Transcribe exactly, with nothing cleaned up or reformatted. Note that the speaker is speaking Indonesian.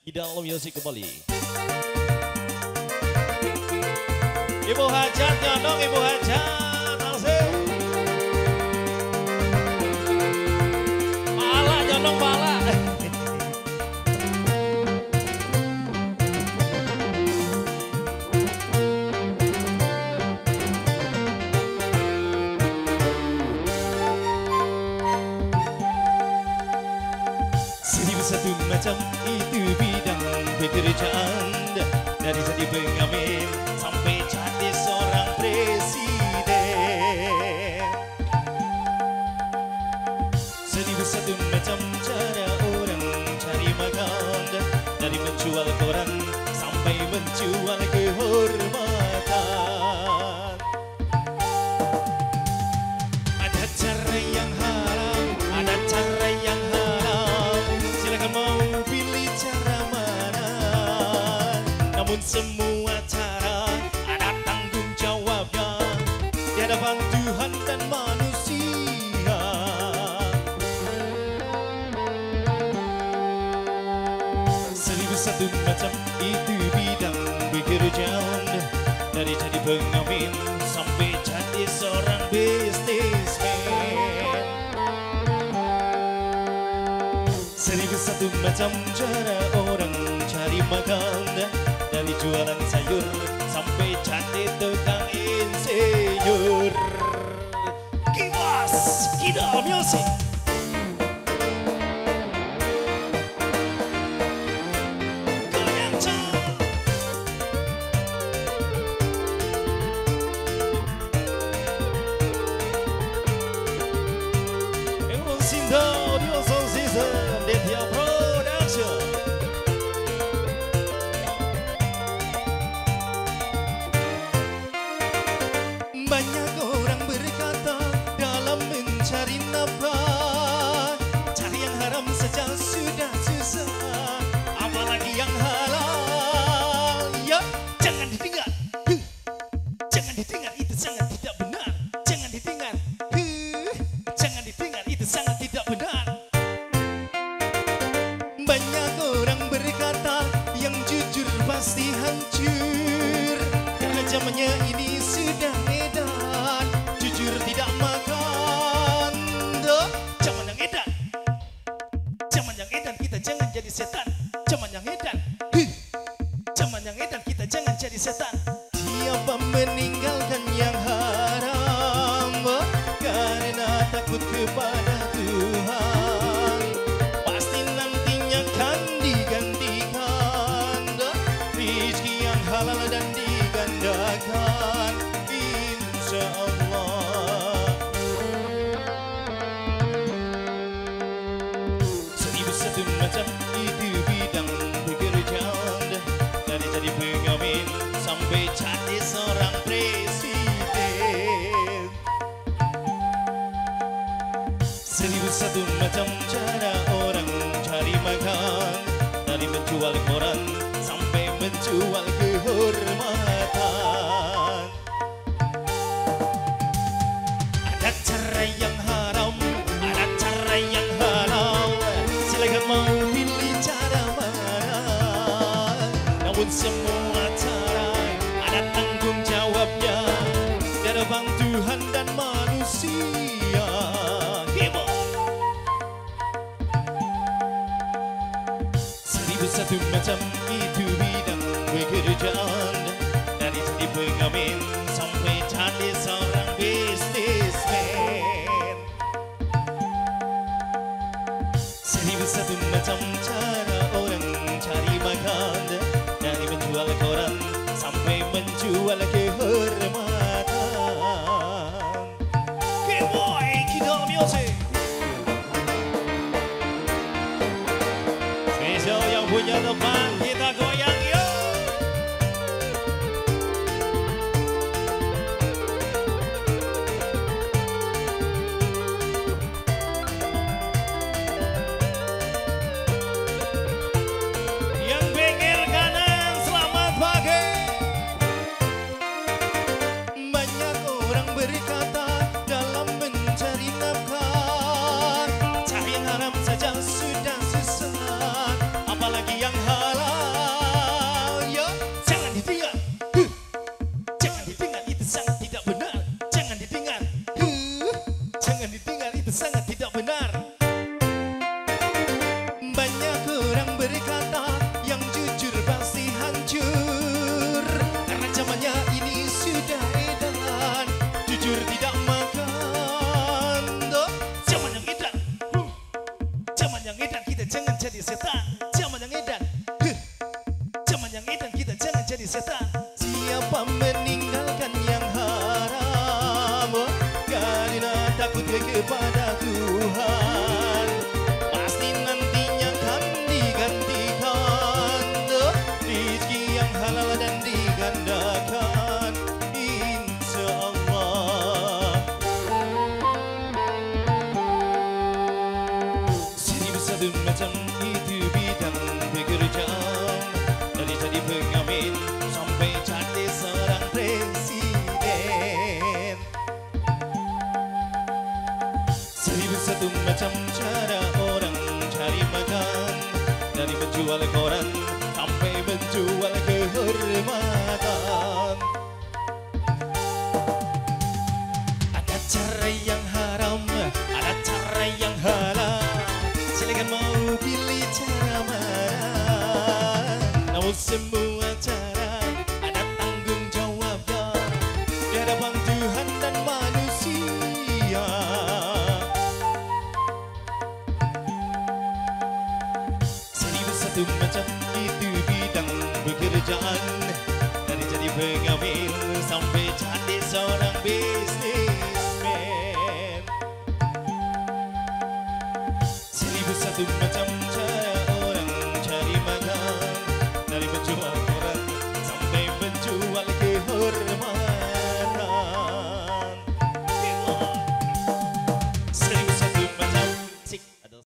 Dalam musik kembali. Ibu Hajat nyondong Ibu Hajat langsung. Pala nyondong pala. Seribu satu macam itu bidang pekerjaan, dari jadi pengamen sampai jadi seorang presiden. Seribu satu macam cara orang cari makan, dari menjual koran sampai menjual kehormatan. Ada cara yang haram, ada cara yang halal, silakan mau pilih cara mana. Namun semua cara ada tanggung jawabnya di hadapan Tuhan dan manusia. Seribu satu macam itu bidang pekerjaan, dari jadi pengamen sampai jadi seorang businessman. Seribu satu macam cara orang cari makan, dari jualan sayur sampai jadi tukang insinyur. Kiwas, Kidal Music. Banyak orang berkata dalam mencari nafkah, cari yang haram saja sudah susah, apalagi yang halal. Ya, jangan didengar, huh. Jangan didengar, itu sangat tidak benar. Jangan didengar, huh. Jangan didengar, itu sangat tidak benar. Banyak orang berkata yang jujur pasti hancur, karena zamannya ini sudah edan, jujur tidak makan. Duh, zaman yang edan, zaman yang edan, kita jangan jadi setan. Zaman yang edan, huh. Zaman yang edan, kita jangan jadi setan. Siapa meninggalkan yang haram karena takut kepada Tuhan, pasti nantinya kan digantikan rezeki yang halal dan digandakan, insya Allah. Seribu satu macam itu bidang pekerjaan, dari jadi pengamen sampai jadi seorang presiden. Seribu satu macam cara orang cari makan, dari menjual koran sampai menjual kehormatan. Ada cara yang haram, ada cara yang halal, silakan mau pilih cara mana. Namun semua cara ada tanggung jawabnya di hadapan Tuhan dan manusia. Gimana? Seribu satu macam itu bidang pekerjaan, dari jadi pengamen sampai jadi seorang businessman. Seribu satu macam cara orang cari makan, dari menjual koran sampai menjual kehormatan. K-Boy, Kidal Music. Spesial yang punya teman, kita goyang yuk. Yang bengkel kanan, selamat pagi. Banyak orang berkata dalam mencari nafkah, cari yang haram saja sudah susah, apalagi yang halal. Siapa, siapa meninggalkan yang haram karena takut kepada Tuhan, pasti nantinya kan digantikan rezeki yang halal dan digandakan, insya Allah. Seribu satu macam itu bidang pekerjaan, dari jadi pengamen sampai jadi seorang presiden. Seribu satu macam cara orang cari makan, dari menjual koran sampai menjual kehormatan. Ada cara yang haram, ada cara yang halal. Silakan mau pilih cara mana, namun semua cara ada tanggung jawabnya di hadapan Tuhan dan manusia. Seribu satu macam itu bidang pekerjaan, dari jadi pengamen sampai jadi seorang businessman. Seribu satu macam